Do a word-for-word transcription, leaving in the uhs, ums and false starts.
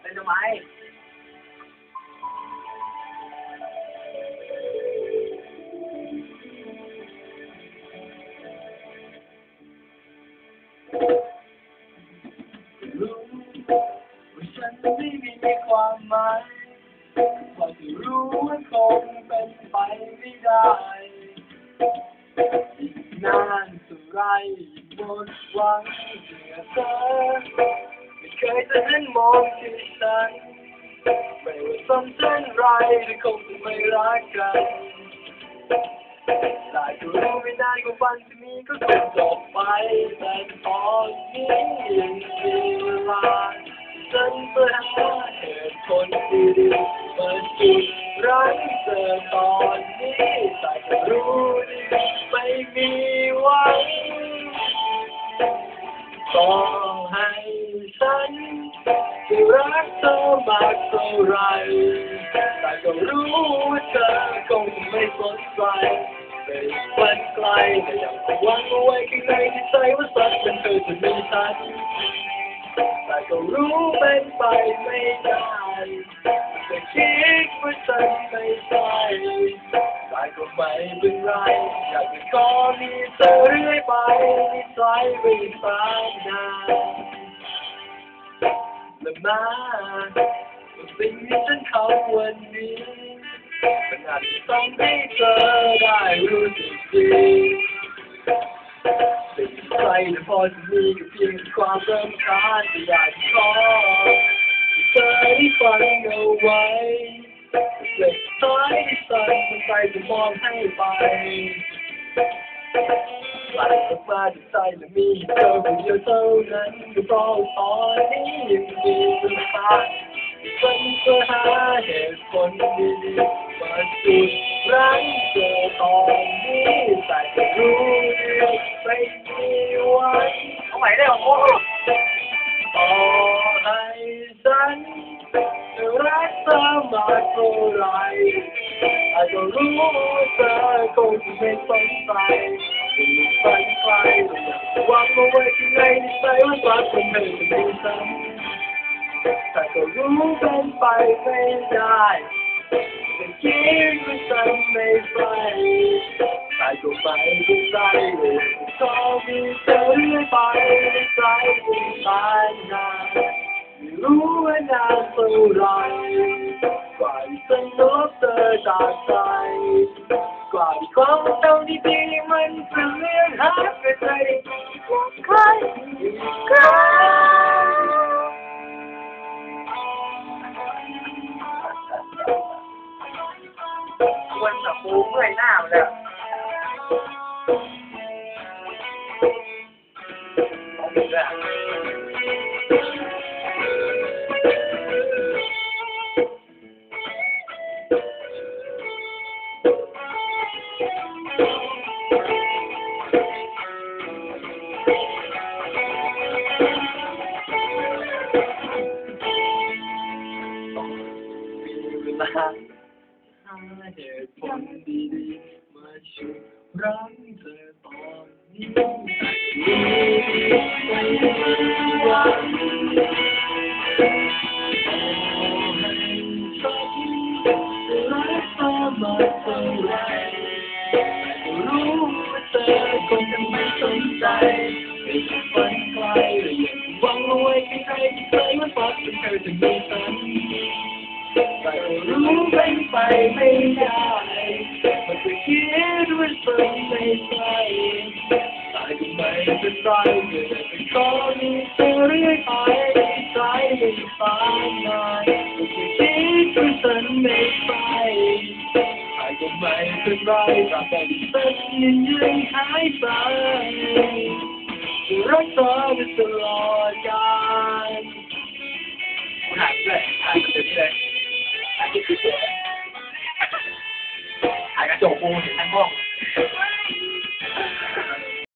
เป็นทำไมรู้ว่าฉันไม่มีความหมายพอจะรู้ว่าคงเป็นไปไม่ได้อีกนานเท่าไรหมดหวังเหลือเกินไม่เคยจะเห็นมองที่ฉันไม่ว่าทำเช่นไรก็คงจะไม่รักกันได้ก็รู้ไม่นานก็ฝันที่มีก็คงจบไปแต่ตอนนี้ยังมีเวลาฉันเพื่อหาเหตุผลดีๆมาจุดรักเธอตอนนี้แต่ก็รู้ดีไม่มีหวังต้องให้ฉันจะรักเธอมากเท่าไรแต่ก็รู้ว่าเธอคงไม่สนใจเป็นวันไกลแต่ยังหวังเอาไว้ข้างในที่ใจว่าสักวันเธอจะมีฉันแต่ก็รู้เป็นไปไม่ได้แต่คิดว่าฉันไม่ใช่แต่ก็ไม่เป็นไรอยากจะขอมีเธอเรื่อยไปในใจไม่ตายนานและมาสิ่งที่ฉันทำวันนี้มันอาจจะทำให้เธอได้รู้สึกดีสิ่งที่ใครจะพอจะมีก็เพียงความรำคาญที่อยากขอเธอได้ฟังเอาไว้เล็กน้อยที่สั่นมันใจจะมองให้ไปหลังจากมาจากใจและมีเธอคนเดียวเท่านั้นก็เพราะตอนนี้ยังมีเวลาฉันเพื่อหาเหตุผลดีๆมาจุดรักเธอตอนนี้แต่ก็รู้ดีไม่มีวันเอาใหม่ได้หรอโอ้ต่อให้ฉันจะรักเธอมากเท่าไรแต่ก็รู้ว่าเธอคงไม่สนใจเป็นฝันไกลแต่อยากหวังเอาไว้ข้างในที่ใจว่ารักคนเธอจะมีฉันแต่ก็รู้เป็นไปไม่ได้แต่คิดว่าฉันไม่ใช่แต่ก็ไม่เป็นไรเลยขอมีเธอเรื่อยไปในใจไม่ตายนานไม่รู้ว่านานเท่าไรกว่าที่ฉันลบเธอจากใจกว่าที่ความเศร้าดีๆมันจะเลื่อนหายไปใจของใครอีกครั้งวันแบบปูเมื่อยหน้าเลยต้องมีด้วยมีเวลาหาเหตุผลดีๆมาชุดรักเธอตอนนี้ไม่มีวันให้ฉันจะรักเธอมากเท่าไรแต่รู้ว่าเธอคงจะไม่สนใจไม่ฝันไกลเลยอยากหวังเอาไว้ข้างในที่ใจว่าฝันเป็นเธอจะมีฉันแต่รู้เป็นไปไม่ได้มันจะคิดว่าฉันไม่ใช่แต่ก็ไม่เป็นไรเกิดเป็นขอมีเธอเรื่อยไปใจไม่ตายนานมันจะคิดว่าฉันไม่ใช่แต่ก็ไม่เป็นไรตราบใดที่ฉันยังยังหายใจจะรักเธอไปตลอดกาลถ่ายเลยถ่ายแบบนี้เลยถ่ายกระจกปูเห็นทั้งห้อง